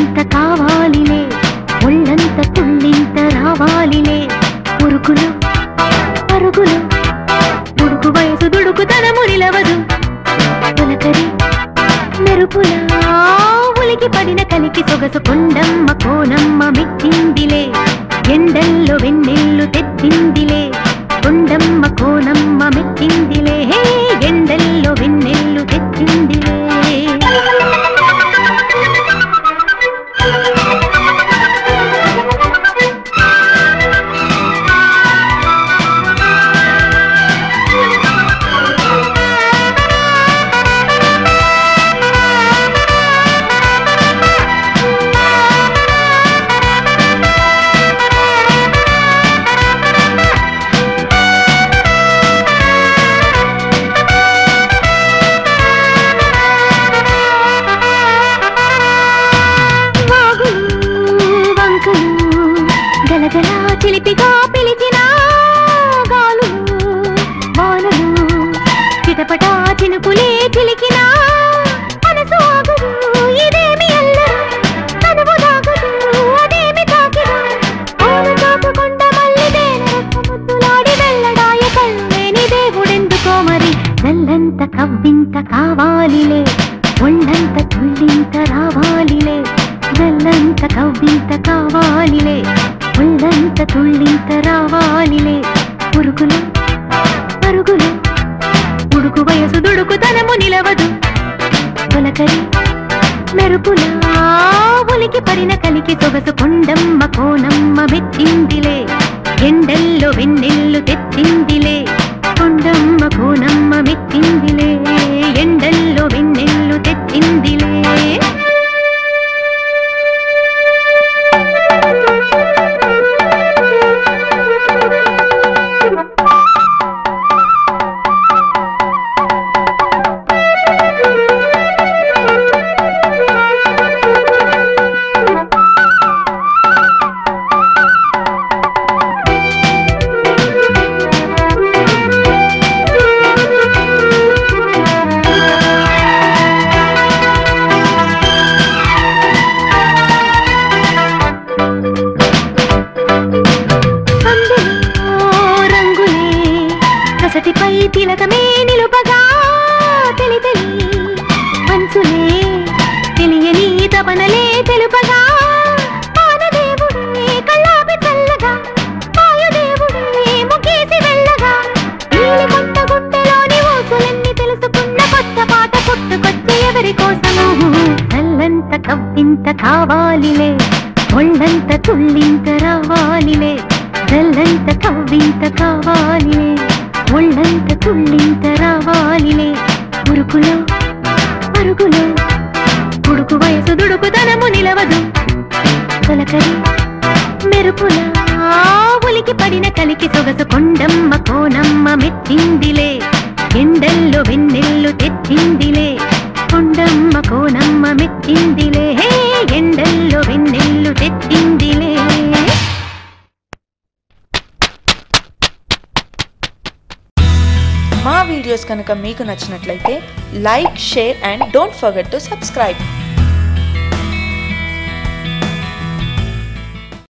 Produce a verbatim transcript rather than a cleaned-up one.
కవ్వింత కావాలిలే ఒళ్ళంత తుళ్ళింత రావాలిలే ఉరుకులు పరుగులు దుడుకు వయసు దుడుకుతనము నిలవదు తొలకరి మెరుపులా ఉలికి పడిన కలికి సొగసు కొండమ్మ కోనమ్మ మెచ్చిందిలే ఎండల్లో వెన్నెల్లు తెచ్చిందిలే కొండమ్మ కోనమ్మ మెచ్చిందిలే ఎండల్లో వెన్నెల్లు తెచ్చిందిలే చిలిపిగా పిలిచిన గాలు వానలు చిటపటా చినుకులే చిలికిన మనసు ఆగదు ఇదేమి అల్లరు తనువు దాగదు అదేమి తాకిదు ఆన తాకుకొండ మల్లిదేన రసముద్దులాడి వెళ్ళడాయ కళ్ళేని దేవుడెందుకో మరి నల్లంత కవ్వింత కావాలిలే ఒళ్ళంత తుళ్ళింత రావాలిలే నల్లంత కవ్వింత కావాలిలే ఒళ్ళంత తుళ్ళింత రావాలిలే పురుగులు పరుగులు ఉడుకు వయసు దుడుకుతనము నిలవదు తొలకరి మెరుపులా ఉలికి పడిన కలికి సొగసు కొండమ్మ కోనమ్మ మెచ్చిందిలే ఎండల్లో వెన్నెల్లు తెచ్చిందిలే కొండమ్మ కోనమ్మ మెచ్చిందిలే ఎండల్లో వెన్నెల్లు తెచ్చిందిలే తిలకమే నిలుపగా తెలి తెలి మనసులే తెలియని తపనలే తెలుపగా ఆనదేవుడే కళ్ళాపి చల్లగా వాయుదేవుడే ముఖేసి వెళ్ళగా నీలి కొండ గుండెలోని ఊసులన్నీ తెలుసుకున్న కొత్త పాట పుట్టుకొచ్చే ఎవరి కోసము నల్లంత కవ్వింత కావాలిలే ఒళ్ళంత తుళ్ళింత రావాలిలే నల్లంత కవ్వింత కావాలిలే ఒళ్ళంత తుళ్ళింత రావాలిలే ఉరుకులో పరుగులో ఉడుకు వయసు దుడుకుతనము నిలవదు తొలకరి మెరుపులా ఉలికి పడిన కలికి సొగసు కొండమ్మ కోనమ్మ మెచ్చిందిలే ఎండల్లో వెన్నెల్లు తెచ్చిందిలే కొండమ్మ కోనమ్మ మెచ్చిందిలే ఎండల్లో వెన్నెల్లు తెచ్చిందిలే మా వీడియోస్ కనుక మీకు నచ్చినట్లయితే like share and don't forget to subscribe.